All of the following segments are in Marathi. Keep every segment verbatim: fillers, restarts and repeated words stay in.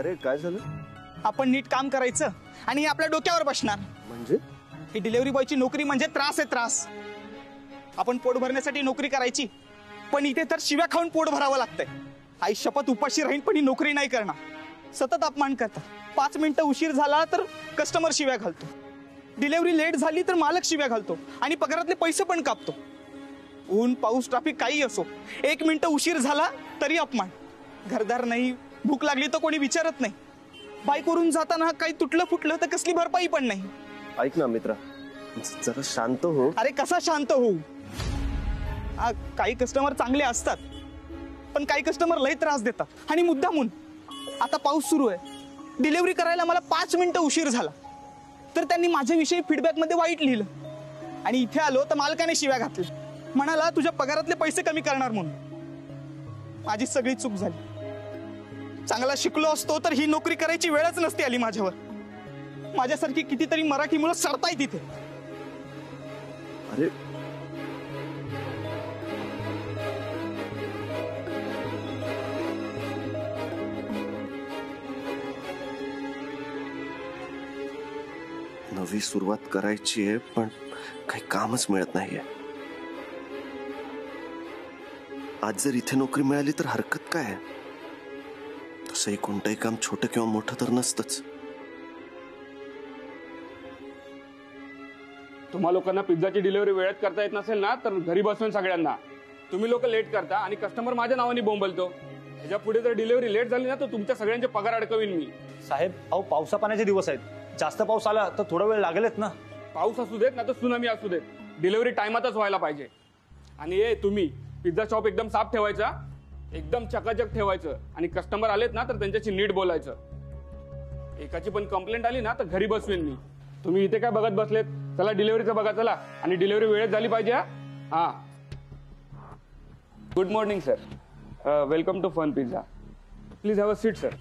रे काय झालं? आपण नीट काम करायचं आणि हे आपल्या डोक्यावर बसणार. म्हणजे ही डिलिव्हरी बॉयची नोकरी म्हणजे त्रास आहे त्रास. आपण पोट भरण्यासाठी नोकरी करायची, पण इथे तर शिव्या खाऊन पोट भरावं लागतंय. आई शपथ उपाशी राहीन पण ही नोकरी नाही करणार. सतत अपमान करतात. पाच मिनिटं उशीर झाला तर कस्टमर शिव्या घालतो, डिलिव्हरी लेट झाली तर मालक शिव्या घालतो आणि पगारातले पैसे पण कापतो. ऊन पाऊस ट्रॅफिक काही असो, एक मिनिट उशीर झाला तरी अपमान. घरदार नाही, भूक लागली तर कोणी विचारत नाही. बाईक वरून जाताना काही तुटलं फुटलं तर कसली भरपाई पण नाही. ऐक ना मित्रा, जरा शांत हो. अरे कसा शांत होऊ? काही कस्टमर चांगले असतात पण काही कस्टमर लय त्रास देतात आणि मुद्दामून. आता पाऊस सुरू आहे, डिलिव्हरी करायला मला पाच मिनिटं उशीर झाला तर त्यांनी माझ्याविषयी फीडबॅक मध्ये वाईट लिहिलं आणि इथे आलो तर मालकाने शिव्या घातल्या. म्हणाला तुझ्या पगारातले पैसे कमी करणार म्हणून. माझी सगळी चूक झाली. चांगला शिकलो असतो तर ही नोकरी करायची वेळच नसती आली माझ्यावर. माझ्यासारखी कितीतरी मराठी मुलं सडतायत तिथे. अरे नवी सुरुवात करायची आहे पण काही कामच मिळत नाहीये. आज जर इथे नोकरी मिळाली तर हरकत काय आहे? तसंही कोणतंही काम छोटं किंवा मोठं तर नसतंच. तुम्हा लोकांना पिझ्झाची डिलिव्हरी वेळेत करता येत नसेल ना तर घरी बसवून सगळ्यांना. तुम्ही लोक लेट करता आणि कस्टमर माझ्या नावाने बोंबलतो. ह्याच्या पुढे जर डिलिव्हरी लेट झाली ना तर तुमच्या सगळ्यांचे पगार अडकवीन मी. साहेब अहो पावसा पाण्याचे दिवस आहेत, जास्त पाऊस आला तर थोडा वेळ लागेलच ना. पाऊस असू देत ना तर सुनामी असू देत, डिलिव्हरी टायमातच व्हायला पाहिजे. आणि हे तुम्ही पिझ्झा शॉप एकदम साफ ठेवायचा, एकदम चकाचक ठेवायचं आणि कस्टमर आलेत ना तर त्यांच्याशी नीट बोलायचं. एकाची पण कंप्लेंट आली ना तर घरी बसवेन मी. तुम्ही इथे काय बघत बसलेत? चला डिलिव्हरीचं बघा चला. आणि डिलिव्हरी वेळेत झाली पाहिजे. हा good morning sir, welcome to fun pizza. Please have a seat sir.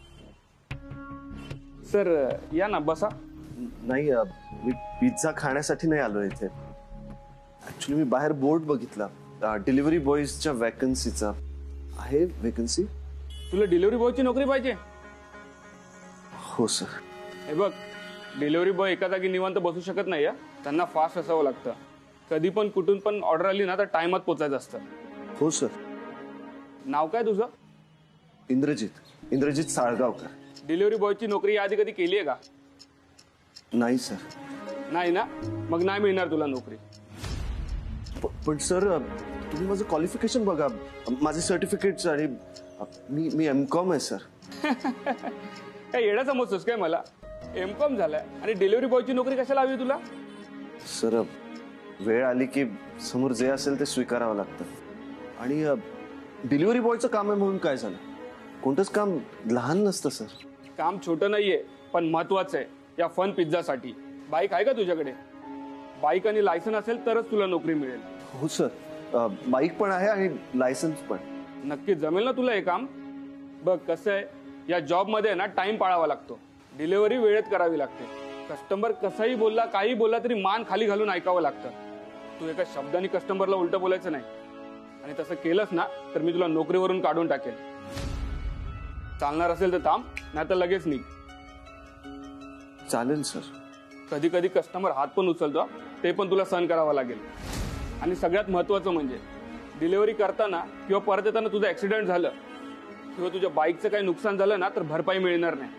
Sir या ना बसा. नाही मी पिझ्झा खाण्यासाठी नाही आलो इथे. ऍक्च्युली मी बाहेर बोर्ड बघितला डिलिव्हरी बॉयजच्या वॅकन्सीचा. आहे वॅकन्सी? तुला डिलिव्हरी बॉयची नोकरी पाहिजे? हो सर. हे बघ, डिलिव्हरी बॉय एका जागी निवांत बसू शकत नाही. त्यांना फास्ट असावं लागतं. कधी पण कुठून पण ऑर्डर आली ना तर टायमात पोचायचं असतं. हो सर. नाव काय तुझं? इंद्रजित. इंद्रजित साळगावकर. डिलिव्हरी बॉयची नोकरी आधी कधी केली आहे का? नाही सर. नाही ना, मग नाही मिळणार तुला नोकरी. पण सर तुम्ही माझं क्वालिफिकेशन बघा, माझे सर्टिफिकेट्स. आणि मी मी एम कॉम आहे सर. काय येडा समजतोस काय मला? एम कॉम झालाय आणि डिलिव्हरी बॉयची नोकरी कशाला हवी तुला? सर वेळ आली की समोर जे असेल ते स्वीकारावं लागतं. आणि डिलिव्हरी बॉयचं काम आहे म्हणून काय झालं? कोणतंच काम लहान नसतं सर. काम छोटं नाहीये पण महत्वाचं आहे या फन पिझ्झासाठी. बाईक आहे का तुझ्याकडे? बाईक आणि लायसन असेल तरच तुला नोकरी मिळेल. हो सर, बाईक पण आहे आणि लायसन्स पण. नक्की जमेल ना तुला हे काम? बघ कसं आहे, या जॉब मध्ये ना टाइम पाळावा लागतो. डिलिव्हरी वेळेत करावी लागते. कस्टमर कसाही बोलला काही बोलला तरी मान खाली घालून ऐकावं लागतं. तू एका शब्दाने कस्टमरला उलट बोलायचं नाही. आणि तसं केलंस ना तर मी तुला नोकरीवरून काढून टाकेल. चालणार असेल तर थांब, नाही तर लगेच निघ. चालेल सर. कधी कधी कस्टमर हात पण उचलतो, ते पण तुला सहन करावं लागेल. आणि सगळ्यात महत्वाचं म्हणजे डिलिव्हरी करताना किंवा परत येताना तुझं ऍक्सिडेंट झालं किंवा तुझ्या बाईकचं काही नुकसान झालं ना तर भरपाई मिळणार नाही.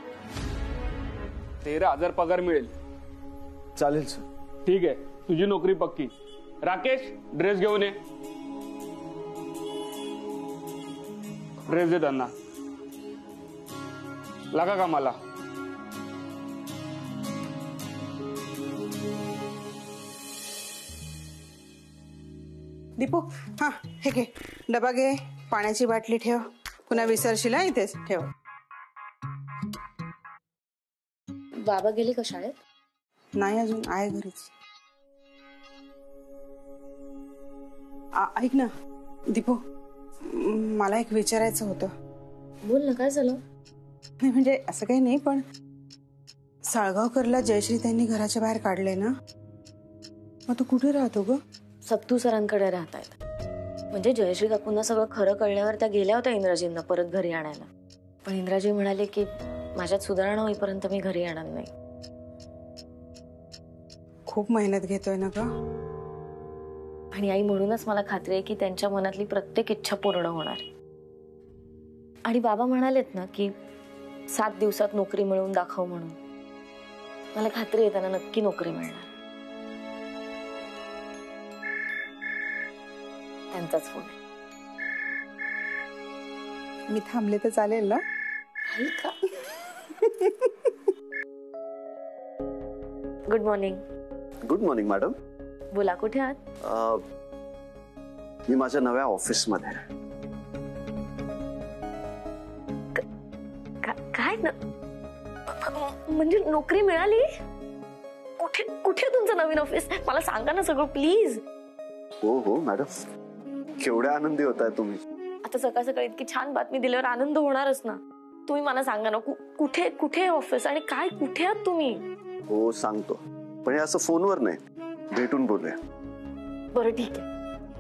तेरा हजार पगार मिळेल. चालेल सर. ठीक आहे, तुझी नोकरी पक्की. राकेश ड्रेस घेऊन ये. ड्रेस दे त्यांना. लागा का मला? दीपू हा हे घे डबा घे, पाण्याची बाटली ठेव. पुन्हा विसरशील हा, इथेच ठेव. बाबा गेले का शाळेत? नाही अजून आहे घरीच. ऐक ना दीपू, मला एक विचारायचं होतं. बोल ना, काय झालं? नाही म्हणजे असं काही नाही, पण साळगावकरला जयश्री त्यांनी घराच्या बाहेर काढले ना, मग तू कुठे राहतो ग? सप्तू सरांकडे राहतायत. म्हणजे जयश्री काकूंना सगळं खरं कळल्यावर त्या गेल्या होत्या इंद्राजींना परत घरी आणायला. पण इंद्राजी म्हणाले की माझ्यात सुधारणा होईपर्यंत मी घरी येणार नाही. खूप मेहनत घेतोय ना ग. आणि आई, म्हणूनच मला खात्री आहे की त्यांच्या मनातली प्रत्येक इच्छा पूर्ण होणार. आणि बाबा म्हणालेत ना की सात दिवसात नोकरी मिळवून दाखव म्हणून. मला खात्री आहे त्यांना नक्की नोकरी मिळणार. त्यांचाच फोन आहे. मी थांबले तर चालेल ना? Good morning. Good morning madam. बोला, कुठे आहात? अ, मी माझ्या नव्या ऑफिसमध्ये आहे. का- काय न- म्हणजे नोकरी मिळाली? कुठे कुठे तुमचं नवीन ऑफिस? मला सांगा ना सगळं प्लीज. हो हो मॅडम, केवढ्या आनंदी होताय तुम्ही. आता सकाळ सकाळी इतकी छान बातमी दिल्यावर आनंद होणारच ना. तुम्ही मला सांगा ना, कु- कुठे कुठे ऑफिस आणि काय, कुठे आहात तुम्ही? हो सांगतो, पण हे असं फोनवर नाही, भेटून बोलूया. बरं ठीक आहे.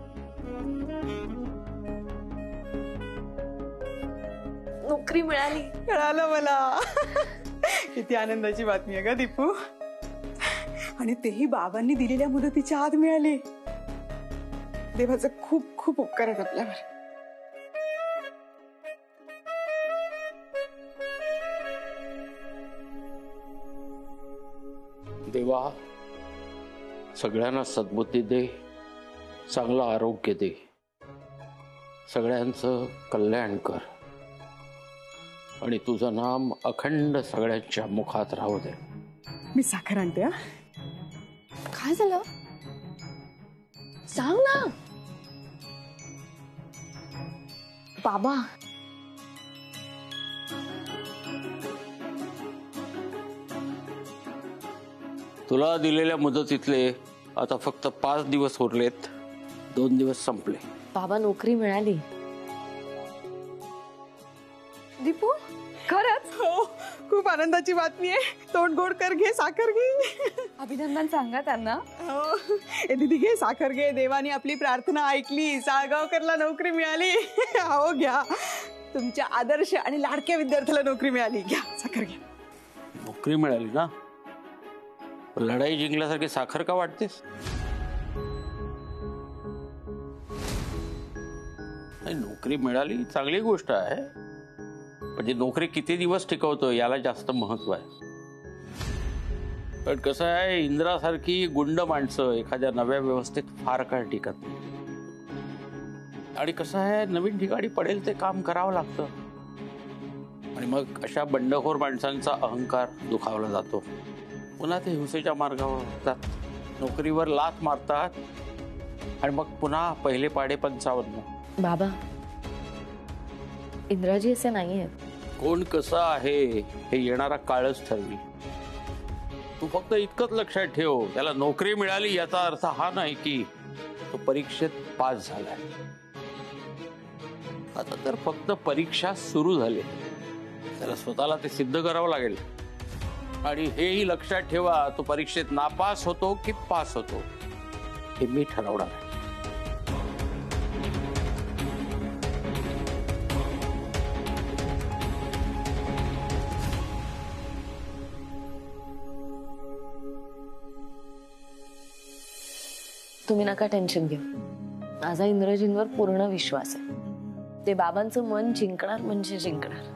नोकरी मिळाली. कळालं मला. किती आनंदाची बातमी आहे का दीपू. आणि तेही बाबांनी दिलेल्या मुदतीच्या आत मिळाली. देवाचं खूप खूप उपकार आहेत आपल्यावर. देवा, सगळ्यांना सद्बुद्धी दे, चांगलं आरोग्य दे, सगळ्यांचं कल्याण कर आणि तुझं नाम अखंड सगळ्यांच्या मुखात राहू दे. मी साखर आणते. हा, काय झालं सांग ना. बाबा, तुला दिलेल्या मुदतीतले आता फक्त पाच दिवस उरलेत. दोन दिवस संपले. बाबा नोकरी मिळाली. दीपू खरंच? हो, खूप आनंदाची बातमी आहे. तोंड गोड कर, घे साखर घे. अभिनंदन सांगा त्यांना. हो, ए दीदी घे साखर घे. देवानी आपली प्रार्थना ऐकली, साळगावकरला नोकरी मिळाली. हो घ्या, तुमच्या आदर्श आणि लाडक्या विद्यार्थ्याला नोकरी मिळाली. घ्या साखर घ्या. नोकरी मिळाली ना, लढाई जिंकल्यासारखी साखर का वाटतेस? नाही, नोकरी मिळाली चांगली गोष्ट आहे, म्हणजे नोकरी किती दिवस टिकवतो याला जास्त महत्व आहे. पण कसं आहे, इंद्रासारखी गुंड माणसं एखाद्या नव्या व्यवस्थेत फार काळ टिकत नाही. आणि कसं आहे, नवीन ठिकाणी पडेल ते काम करावं लागतं आणि मग अशा बंडखोर माणसांचा अहंकार दुखावला जातो. पुन्हा ते हिंसेच्या मार्गावर जातात, नोकरीवर लाथ मारतात आणि मग पुन्हा पहिले पाडे पंचावन्न. बाबा, इंद्राजी असे नाही आहेत. कोण कसं आहे हे येणारा काळच ठरवी. तू फक्त इतकंच लक्षात ठेव, त्याला नोकरी मिळाली याचा अर्थ हा नाही की तो परीक्षेत पास झालाय. आता तर फक्त परीक्षा सुरू झाली, त्याला स्वतःला ते सिद्ध करावं लागेल. आणि हेही लक्षात ठेवा, तो परीक्षेत नापास होतो की पास होतो हे मी ठरवणार आहे. तुम्ही नका टेन्शन घेऊ. माझा इंद्रजींवर पूर्ण विश्वास आहे. ते बाबांचं मन जिंकणार म्हणजे जिंकणार.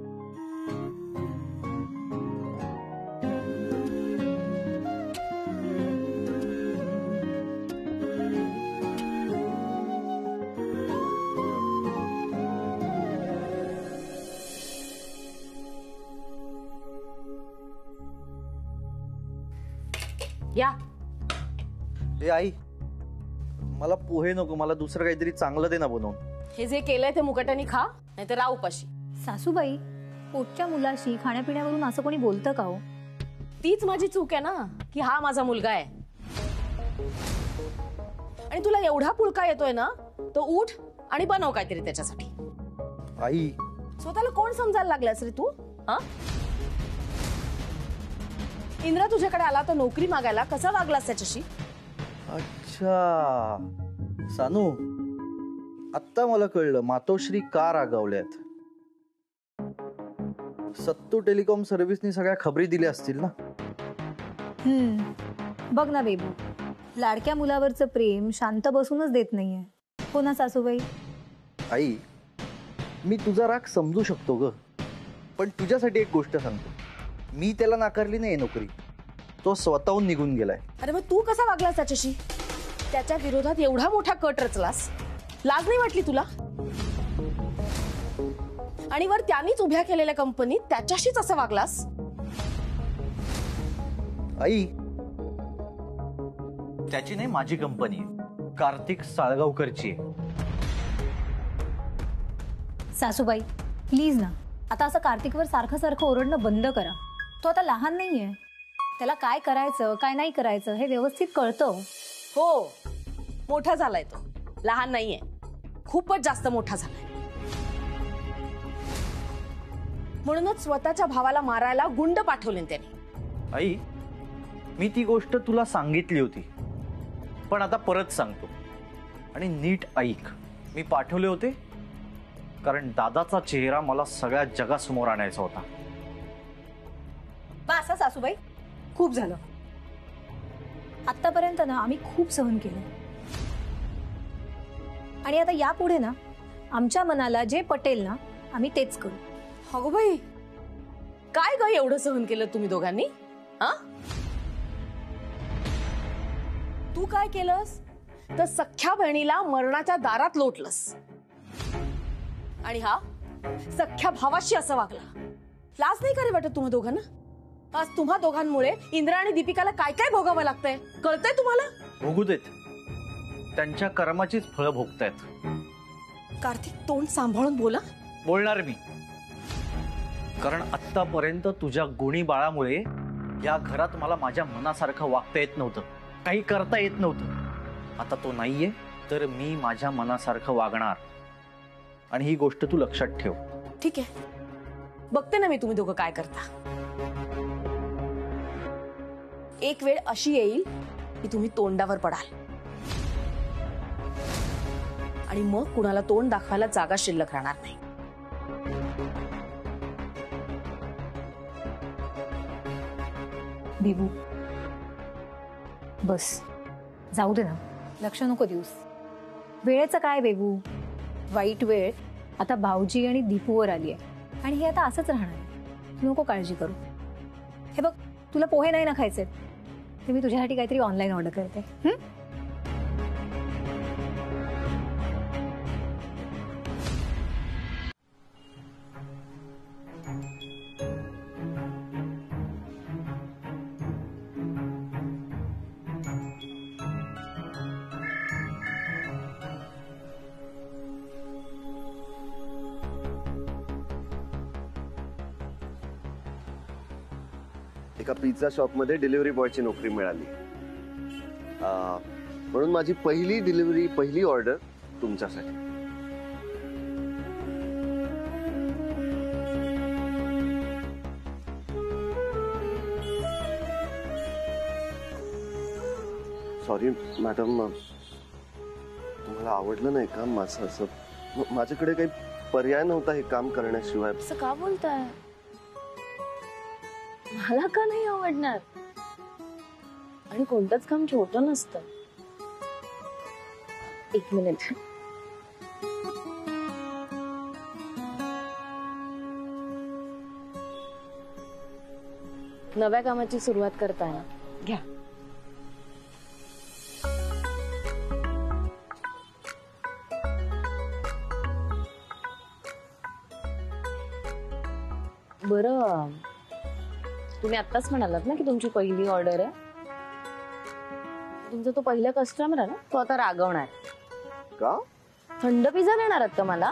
या. ए आई, मला पोहे नको, मला दुसरं काहीतरी चांगलं दे ना बनवून. हे जे केलंय ते मुकटाने खा, नाहीतर राहू उपाशी. सासूबाई, पोटच्या मुलाशी खाण्यापिण्यावरून असं कोणी बोलतं का हो? तीच माझी चूक आहे ना की हा माझा मुलगा आहे. आणि तुला एवढा पुळका येतोय ना, तो उठ आणि बनव काहीतरी त्याच्यासाठी. आई, स्वतःला कोण समजायला लागलास रे तू? हा, इंद्रा तुझ्याकडे आला तर नोकरी मागायला, कसा वागलास त्याच्याशी? अच्छा सानू, आत्ता मला कळलं मातोश्री का रागावल्यात. सत्तू टेलिकॉम सर्व्हिसनी सगळ्या खबरी दिल्या असतील ना. हम्म बघ ना बेबू, लाडक्या मुलावरचं प्रेम शांत बसूनच देत नाहीये. हो ना सासूबाई? आई, मी तुझा राग समजू शकतो ग, पण तुझ्यासाठी एक गोष्ट सांगतो. मी त्याला नाकारली नाही नोकरी, तो स्वतःहून निघून गेलाय. अरे मग तू कसा वागलास त्याच्याशी? त्याच्या विरोधात एवढा मोठा कट रचलास, लाज नाही वाटली तुला? आणि वर त्यांनीच उभ्या केलेल्या कंपनीत त्याच्याशीच असं वागलास? आई, त्याची नाही माझी कंपनी आहे, कार्तिक साळगावकरची आहे. सासूबाई प्लीज ना, आता असं कार्तिकवर सारखं सारखं ओरडणं बंद करा. तो आता लहान नाहीये, त्याला काय करायचं काय नाही करायचं हे व्यवस्थित कळतं. हो, मोठा झालाय तो, लहान नाहीये, खूपच जास्त मोठा झालाय. म्हणूनच स्वतःच्या भावाला मारायला गुंड पाठवले त्याने. आई, मी ती गोष्ट तुला सांगितली होती, पण आता परत सांगतो आणि नीट ऐक. मी पाठवले होते कारण दादाचा चेहरा मला सगळ्या जगासमोर आणायचा होता. बसा सासूबाई, खूप झालं. आतापर्यंत ना आम्ही खूप सहन केलं, आणि आता यापुढे ना आमच्या मनाला जे पटेल ना आम्ही तेच करू. अगो बाई, काय ग एवढं सहन केलं तुम्ही दोघांनी? हा, तू काय केलंस तर सख्ख्या बहिणीला मरणाच्या दारात लोटलंस, आणि हा सख्ख्या भावाशी असं वागला. लाज नाही का रे वाटत तुम्हा दोघांना? आज तुम्हा दोघांमुळे इंद्रा आणि दीपिकाला काय काय भोगावं लागतंय, कळतंय तुम्हाला? भोगू देत, त्यांच्या कर्माचीच फळं भोगतायत. कार्तिक, तोंड सांभाळून बोला. बोलणार मी, कारण आतापर्यंत तुझ्या गुणी बाळामुळे या घरात मला माझ्या मनासारखं वागता येत नव्हतं, काही करता येत नव्हतं. आता तो नाहीये तर मी माझ्या मनासारखं वागणार, आणि ही गोष्ट तू लक्षात ठेव. ठीक आहे, बघते ना मी तुम्ही दोघं काय करता. एक वेळ अशी येईल की तुम्ही तोंडावर पडाल, आणि मग कुणाला तोंड दाखवायला जागा शिल्लक राहणार नाही. बेबू बस, जाऊ दे ना, लक्ष नको देऊस. वेळेचं काय बेबू, वाईट वेळ आता भाऊजी आणि दीपूवर आली आहे, आणि हे आता असंच राहणार आहे. नको काळजी करू. हे बघ, तुला पोहे नाही ना खायचे, ते मी तुझ्यासाठी काहीतरी ऑनलाईन ऑर्डर करते. हं? एका पिझ्झा शॉप मध्ये डिलिव्हरी बॉयची नोकरी मिळाली, म्हणून माझी पहिली डिलिव्हरी, पहिली ऑर्डर तुमच्यासाठी. सॉरी मॅडम, तुम्हाला आवडलं नाही का माझं असं? माझ्याकडे काही पर्याय नव्हता हे काम करण्याशिवाय. असं का बोलताय? मला का नाही आवडणार? आणि कोणतंच काम छोटं नसतं. एक मिनिट, नव्या कामाची सुरुवात करताय ना, घ्या. बरं, तुम्ही आत्ताच म्हणालात ना की तुमची पहिली ऑर्डर आहे. तुमचा तो पहिला कस्टमर आहे ना, तो आता रागवणार. का? थंड पिझ्झा देणार आहात का मला?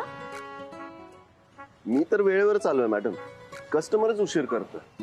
मी तर वेळेवर चालू आहे मॅडम, कस्टमरच उशीर करतोय.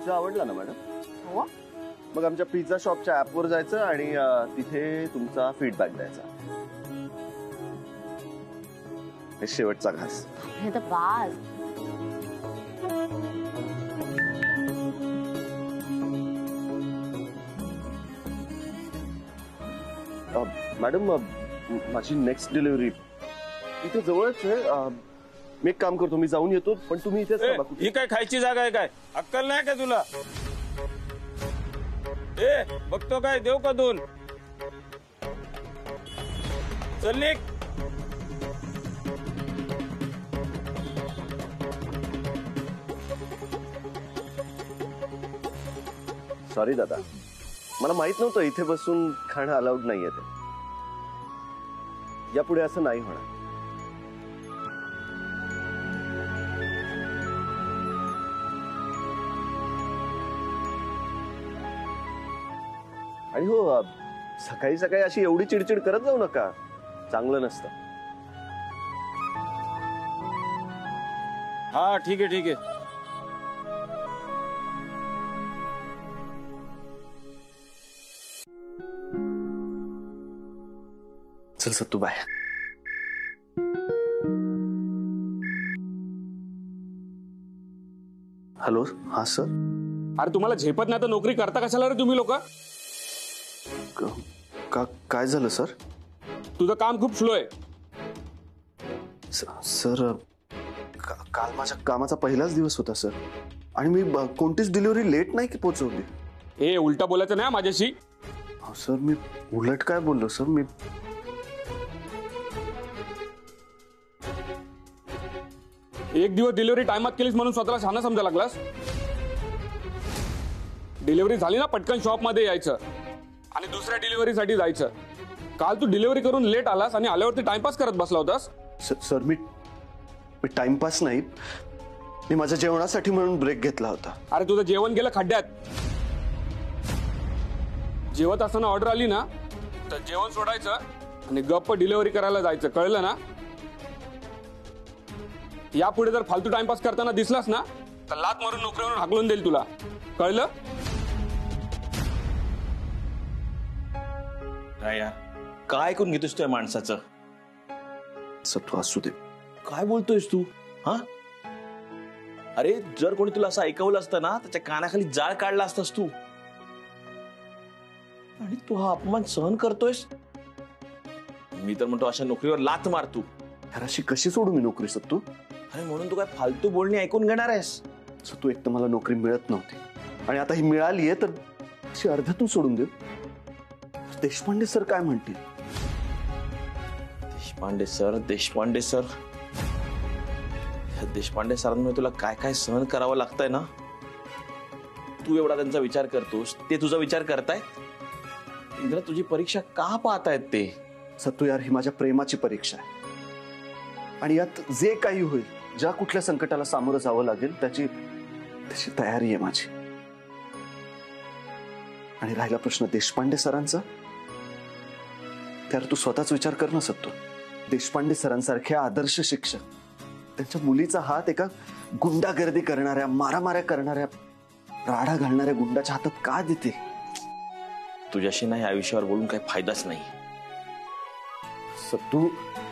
पिझ्झा आवडला ना मॅडम? हो. मग आमच्या पिझ्झा शॉपच्या ऍपवर जायचं आणि अं, तिथे तुमचा फीडबॅक द्यायचा. हे शेवटचा घास. हे तर बाज. अं, मॅडम अं, माझी नेक्स्ट डिलिव्हरी इथे जवळच आहे. अं, मी एक काम करतो, मी जाऊन येतो, पण तुम्ही इथेच ए, थांबा. ही काय खायची जागा आहे काय? अक्कल नाही का तुला? ए बघतो काय, देऊ का दोन? चल निघ. सॉरी दादा, मला माहित नव्हतं इथे बसून खाणं अलाउड नाहीये ते. यापुढे असं नाही होणार. आणि हो, अ, सकाळी सकाळी अशी एवढी चिडचिड करत जाऊ नका, चांगलं नसतं. हा ठीक आहे ठीक आहे. चल सत्तू, बाय. हॅलो, हा सर. अरे तुम्हाला झेपत नाही तर नोकरी करता कशाला रे तुम्ही लोक? का काय झालं सर? तुझं काम खूप स्लो आहे. सर, का- काल माझ्या कामाचा पहिलाच दिवस होता सर, आणि मी ब- कोणतीच डिलिव्हरी लेट नाही की पोहोचवली. हे उलटा बोलायचं नाही माझ्याशी. अहो, सर मी उलट काय बोललो सर? मी एक दिवस डिलिव्हरी टाइमात केलीस म्हणून स्वतःला शहाणा समजा लागलास. डिलिव्हरी झाली ना, पटकन शॉप मध्ये यायचं आणि दुसऱ्या डिलिव्हरीसाठी जायचं. काल तू डिलिव्हरी करून लेट आलास आणि आल्यावरती टाइमपास करत बसला होतास. स- सर मी मी टाइमपास नाही, मी माझ्या जेवणासाठी म्हणून ब्रेक घेतला होता. अरे तुझं जेवण गेलं खड्ड्यात. जेवत असताना ऑर्डर आली ना तर जेवण सोडायचं आणि गप्प डिलिव्हरी करायला जायचं, कळलं ना? यापुढे जर फालतू टाइमपास करताना दिसलास ना तर लात मारून नोकरीवरून हाकलून देईल तुला, कळलं? काय यार, काय ऐकून घेतोस त्या माणसाचं? सत्तू असू दे. काय बोलतोयस तू? हा, अरे जर कोणी तुला असं ऐकवलं असतं ना, त्याच्या कानाखाली जाळ काढला असतास तू. आणि तू हा अपमान सहन करतोयस. मी तर म्हणतो अशा नोकरीवर लाथ मारतू. यार, अशी कशी सोडू मी नोकरी सत्तू? अरे म्हणून तू काय फालतू बोलणी ऐकून घेणार आहेस? सत्तू, एक तर मला नोकरी मिळत नव्हती आणि आता ही मिळाली आहे तर अशी अर्ध्यातून सोडून देऊ? देशपांडे सर काय म्हणतील? देशपांडे सर देशपांडे सर देशपांडे सरांमुळे तुला काय काय सहन करावं लागतंय ना. तू एवढा त्यांचा विचार करतोस, ते तुझा विचार करतायत. इंद्र, तुझी परीक्षा का पाहतायत ते? सत्तू यार, ही माझ्या प्रेमाची परीक्षा आहे आणि यात जे काही होईल, ज्या कुठल्या संकटाला सामोरं जावं लागेल त्याची त्याची तयारी आहे माझी. आणि राहिला प्रश्न देशपांडे सरांचा, त्यावर तू स्वतःच विचार कर ना सत्तू. देशपांडे सरांसारख्या आदर्श शिक्षक त्यांच्या मुलीचा हात एका गुंडागर्दी करणाऱ्या, मारामाऱ्या करणाऱ्या, राडा घालणाऱ्या गुंडाच्या हातात का देते? तुझ्याशी नाही या विषयावर बोलून काही फायदाच नाही. सत्तू,